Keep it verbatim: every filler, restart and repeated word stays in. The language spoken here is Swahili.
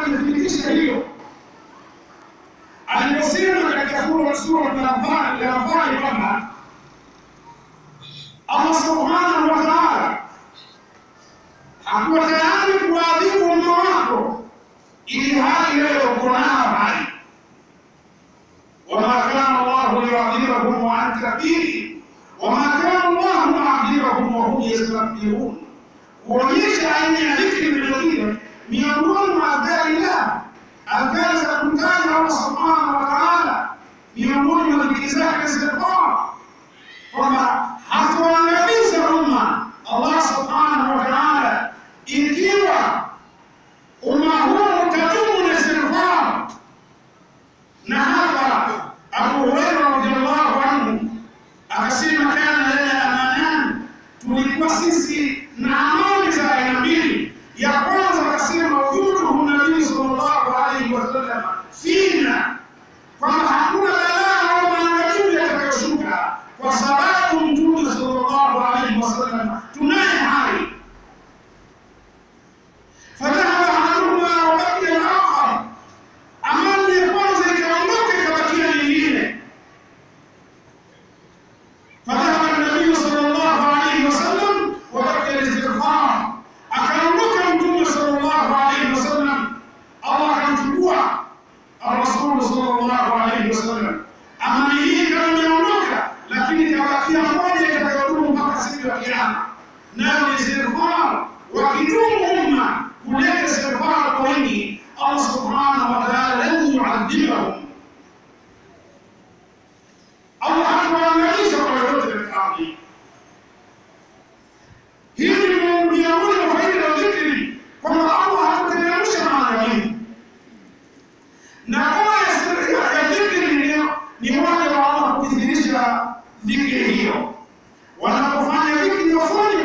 imethibitisha hiyo. Aliposema katika sura al-Anfal kwamba Allah subhanahu wa ta'ala hakuwa tayari kuadhibu umma wako ili hali leo uko nao hai. Wama kana Allahu liyu'adhibahum wa anta fihim wama kana Allahu mu'adhibahum wa hum yastaghfirun. Kuonyesha aina ya dhikri vilevile miongoni mwa adhari la adhari za kumtaja Allah subhanahu wa ta'ala, miongoni mwa dhikri zake zilikuwa kwamba hatuangamiza umma Allah subhanahu wa ta'ala ikiwa umma huu utadumu na istighfar. Na hapa Abu Hurairah radhiyallahu anhu akasema, kana lana amanan, tulikuwa sisi na amani za aina mbili. Ya kwanza akasema wujuduhu nabii sallallahu alayhi wasallam fina, kwamba hakuna balaa au maangamizi yatakayoshuka kwa sababu Mtume sallallahu alayhi wasallam tunaye hai. Fadhahaba ahaduhuma wa baqiya al-akhar, amani ya kwanza ikaondoka ikabakia nyingine. Fadhahaba an-nabii sallallahu alayhi wasallam wa baqiya al-istighfar, akaondoka Mtume sallallahu alayhi wasallam, Allah akamchukua Rasul sallallahu alayhi wasallam. Amani hii kama imeondoka, lakini kabakia moja itakayodumu mpaka siku ya Kiyama, nayo ni istighfar. Wakidumu umma kuleta istighfar kwa wingi, Allah subhanahu wa ta'ala lan yu'adhibahum, Allah hatawaangamiza kwa yote katika ardhi. Hii ni miongoni mwa faida ya dhikri, kwamba Allah hatateremsha maangamizi. Na aya ya dhikri ni moja wa Allah kudhihirisha dhikri hiyo. Wanapofanya dhikri wafanye